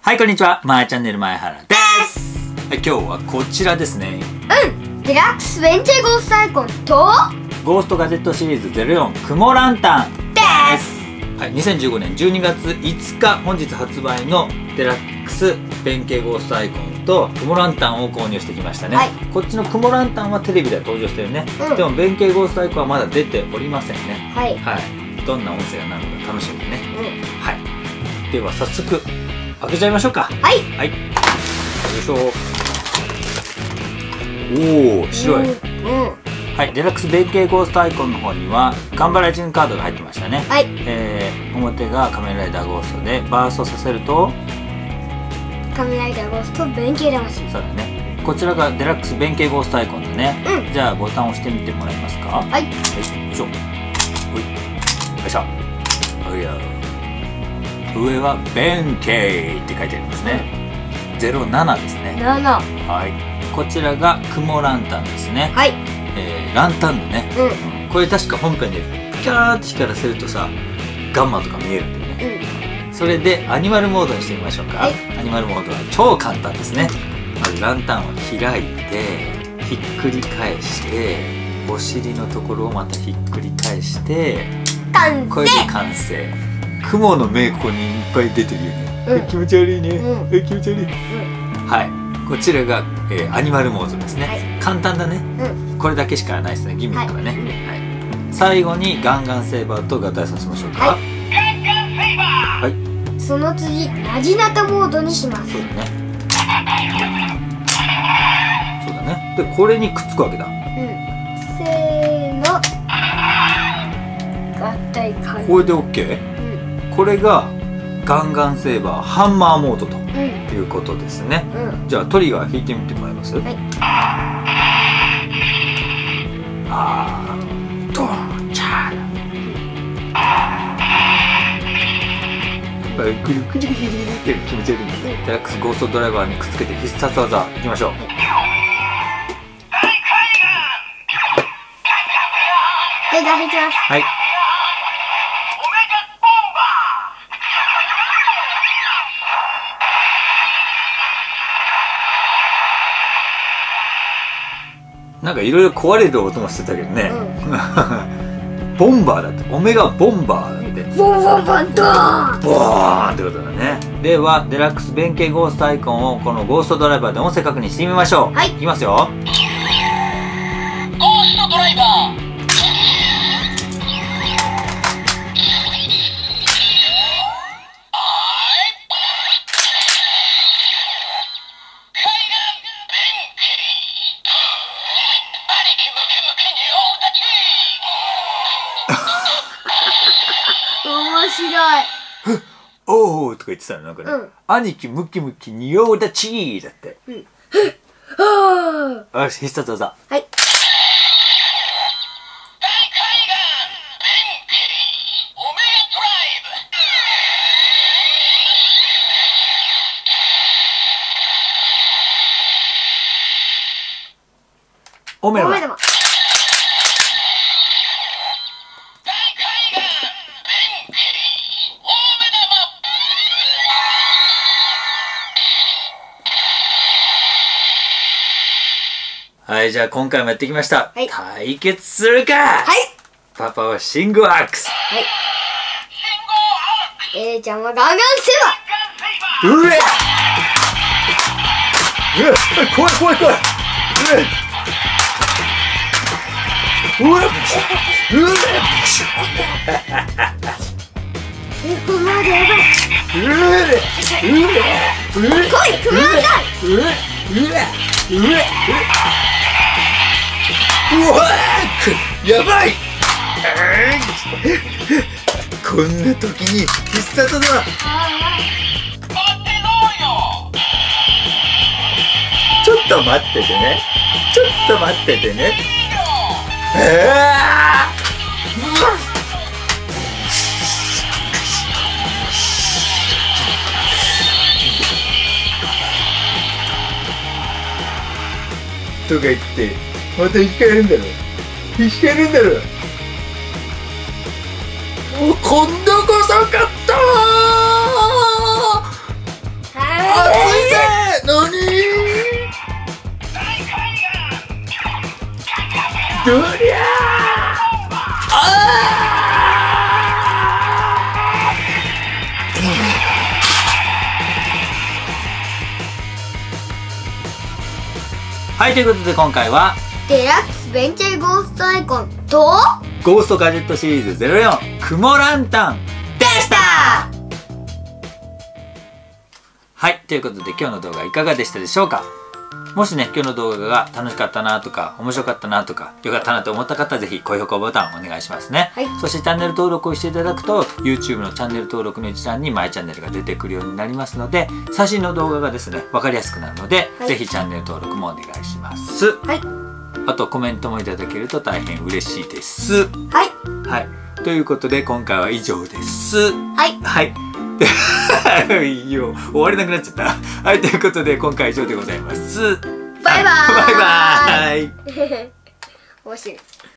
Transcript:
はい、こんにちは。まーチャンネル前原です。はい、今日はこちらですね。 デラックスベンチェゴーストアイコンとゴーストガジェットシリーズ04雲ランタンです。はい、2015年12月5日本日発売のデラックス弁慶ゴーストアイコンと雲ランタンを購入してきましたね。はい、こっちの雲ランタンはテレビでは登場してるね。でも弁慶ゴーストアイコンはまだ出ておりませんね。はい、はい、どんな音声がなるのか楽しみでね。はい、では早速開けちゃいましょうか。はい、はい、よいしょ。おお、白い。はい、デラックス弁慶ゴーストアイコンの方にはガンバライジングカードが入ってましたね。はい、表が仮面ライダーゴーストでバーストさせると仮面ライダーゴースト弁慶魂。 そうだね。こちらがデラックス弁慶ゴーストアイコンだね。じゃあボタンを押してみてもらえますか。はい、はい、よいしょ。ほい、よいしょ。おいよ。上は弁慶って書いてありますね。07ですね。7。はい。こちらが雲ランタンですね。はい。ランタンでね。これ確か本編でピカーって光らせるとさ、ガンマとか見えるんだよね。それでアニマルモードにしてみましょうか。アニマルモードは超簡単ですね。まずランタンを開いてひっくり返してお尻のところをまたひっくり返してこれで完成。雲の目ここにいっぱい出てるよね。気持ち悪いね。気持ち悪い。はい。こちらがアニマルモードですね。簡単だね。これだけしかないですね。ギミックはね。はい。最後にガンガンセーバーと合体させましょうか。はい。 その次ラジナタモードにします。 そうだね。そうだね。でこれにくっつくわけだ。 せーの。合体完了。 これで OK？これがガンガンセーバーハンマーモードということですね。じゃあトリガー引いてみてもらえます？はい。あードンチャー。くるくるくるって気持ち悪いんで、デラックスゴーストドライバーにくっつけて必殺技いきましょう。 はい、じゃあ引きます。はい。 なんかいろいろ壊れる音もしてたけどね。ボンバーだって、オメガボンバーだって。 ボンボンボンドーン。 ボーンってことだね。ではデラックス弁慶ゴーストアイコンをこのゴーストドライバーで音声確認してみましょう。はい、いきますよ。ゴーストドライバー。 面白い。 おーとか言ってたのなんかね。兄貴ムキムキ仁王立ちだって。よし、必殺技。はい。おめでとう。はい、じゃあ今回もやってきました。はい、対決するか。はい。パパはシンゴアークス。はい。 ちゃんはガンガンセーバー。 うえ。怖い怖い怖い。うわ。 ここまでやばい。来い、熊田。 うわー、やばい。こんな時に必殺だ。ちょっと待っててね。ちょっと待っててね。とか言ってまた生き返るんだろ。生き返るんだろ。今度こそ勝ったー。 どりゃはい、ということで今回はデラックス弁慶ゴーストアイコンとゴーストガジェットシリーズ04雲ランタンでした。はい、ということで今日の動画いかがでしたでしょうか。もしね、今日の動画が楽しかったなとか面白かったなとか良かったなと思った方はぜひ高評価ボタンお願いしますね、はい、そしてチャンネル登録をしていただくと YouTube のチャンネル登録の一覧にマイチャンネルが出てくるようになりますので、最新の動画がですね分かりやすくなるので、はい、ぜひチャンネル登録もお願いします。はい、あとコメントもいただけると大変嬉しいです。はい、はい、ということで今回は以上です。はい、はいいいよ、終われなくなっちゃった。はい、ということで今回は以上でございます。バイバーイ。バイバーイ。面白い。